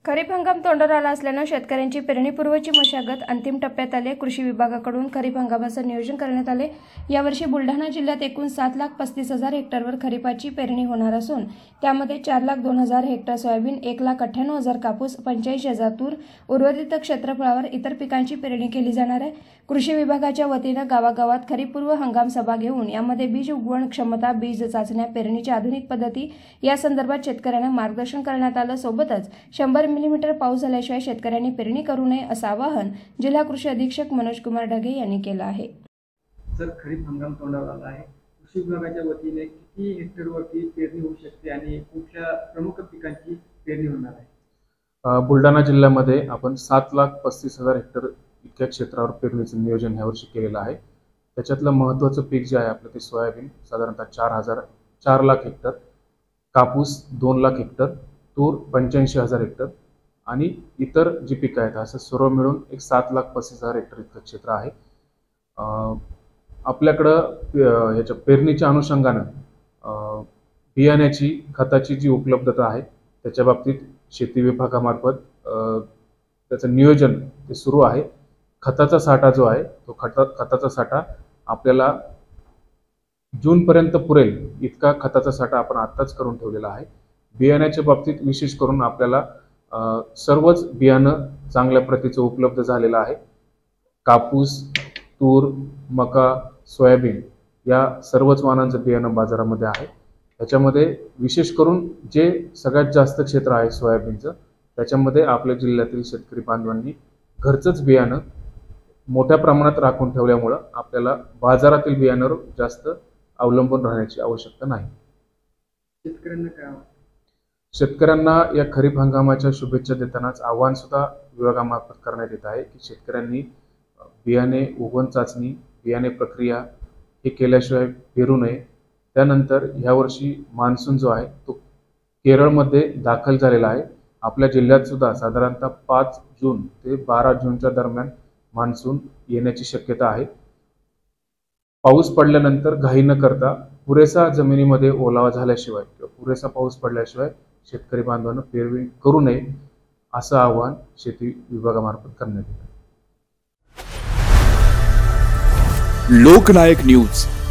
खरीप हंगाम तोंडावर आला असल्यानं शेतकऱ्यांची पेरणीपूर्वची मशागत अंतिम टप्प्यात आली. कृषी विभागाकडून खरीप हंगामाचं नियोजन करण्यात आले. यावर्षी बुलढाणा जिल्ह्यात एकूण 7,35,000 हेक्टरवर खरीपाची पेरणी होणार असून त्यामध्ये 4,02,000 हेक्टर सोयाबीन, 1,98,000 कापूस, 85,000 तूर, उर्वरित क्षेत्रफळावर इतर पिकांची पेरणी केली जाणार आहे. कृषी विभागाच्या वतीनं गावागावात खरीपपूर्व हंगाम सभा घेऊन यामध्ये बीज उगवण क्षमता, बीज चाचण्या, पेरणीच्या आधुनिक पद्धती या संदर्भात शेतकऱ्यांना मार्गदर्शन करण्यात आलं. सोबतच 100 मिलीमीटर पाऊस झाल्याशिवाय शेतकऱ्यांनी पेरणी करू नये असं आवाहन जिल्हा कृषी अधीक्षक मनोज कुमार ढगे यांनी केलं आहे. सर, खरीप हंगाम तोंडावर आला आहे. कृषी विभागाच्या वतीने किती हेक्टरवरती पेरणी होऊ शकते आणि कुठल्या प्रमुख पिकांची पेरणी होणार आहे? बुलढाणा जिल्ह्यामध्ये आपण 7,35,000 हेक्टर इतक्या क्षेत्रावर पेरणीचं नियोजन यावर्षी केलेलं आहे. त्याच्यातलं महत्त्वाचं पीक जे आहे आपलं ते सोयाबीन साधारणतः 4 लाख हेक्टर, कापूस 2 लाख हेक्टर, तूर 85,000 हेक्टर आणि इतर जी पिकं आहेत असं सर्व मिळून एक 7,35,000 हेक्टर इतकं क्षेत्र आहे. आपल्याकडं याच्या पेरणीच्या अनुषंगानं बियाण्याची खताची जी उपलब्धता आहे त्याच्या बाबतीत शेती विभागामार्फत त्याचं नियोजन ते सुरू आहे. खताचा साठा जो आहे तो खताचा साठा आपल्याला जूनपर्यंत पुरेल इतका खताचा साठा आपण आत्ताच करून ठेवलेला आहे. बियाण्याच्या बाबतीत विशेष करून आपल्याला सर्वच बियाणं चांगल्या प्रतीचं उपलब्ध झालेलं आहे. कापूस, तूर, मका, सोयाबीन या सर्वच वाणांचं बियाणं बाजारामध्ये आहे. त्याच्यामध्ये विशेष करून जे सगळ्यात जास्त क्षेत्र आहे सोयाबीनचं त्याच्यामध्ये आपल्या जिल्ह्यातील शेतकरी बांधवांनी घरचंच बियाणं मोठ्या प्रमाणात राखून ठेवल्यामुळं आपल्याला बाजारातील बियाणांवर जास्त अवलंबून राहण्याची आवश्यकता नाही. शेतकऱ्यांना या खरीप हंगामाच्या शुभेच्छा देतानाच आव्हान सुद्धा विभागामार्फत करण्यात येत आहे की शेतकऱ्यांनी बियाणे उगवण चाचणी, बियाणे प्रक्रिया हे केल्याशिवाय पेरू नये. त्यानंतर यावर्षी मान्सून जो आहे तो केरळमध्ये दाखल झालेला आहे. आपल्या जिल्ह्यात सुद्धा साधारणतः 5 जून ते 12 जूनच्या दरम्यान मान्सून येण्याची शक्यता आहे. पाऊस पडल्यानंतर घाई न करता पुरेसा जमिनीमध्ये ओलावा झाल्याशिवाय किंवा पुरेसा पाऊस पडल्याशिवाय शेतकरी बांधवांना पेरणी करू नये असं आवाहन शेती विभागामार्फत करण्यात येतं. लोकनायक न्यूज